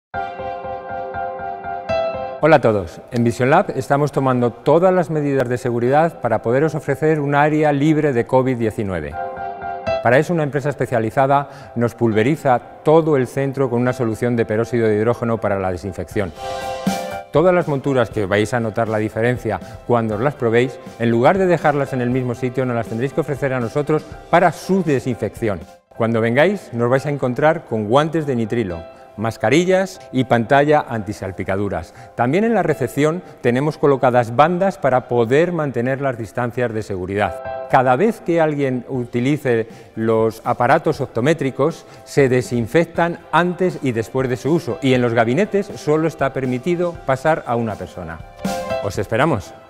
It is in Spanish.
Hola a todos, en Vision Lab estamos tomando todas las medidas de seguridad para poderos ofrecer un área libre de COVID-19. Para eso una empresa especializada nos pulveriza todo el centro con una solución de peróxido de hidrógeno para la desinfección. Todas las monturas que vais a notar la diferencia cuando os las probéis, en lugar de dejarlas en el mismo sitio, nos las tendréis que ofrecer a nosotros para su desinfección. Cuando vengáis nos vais a encontrar con guantes de nitrilo, mascarillas y pantalla antisalpicaduras. También en la recepción tenemos colocadas bandas para poder mantener las distancias de seguridad. Cada vez que alguien utilice los aparatos optométricos, se desinfectan antes y después de su uso, y en los gabinetes solo está permitido pasar a una persona. ¡Os esperamos!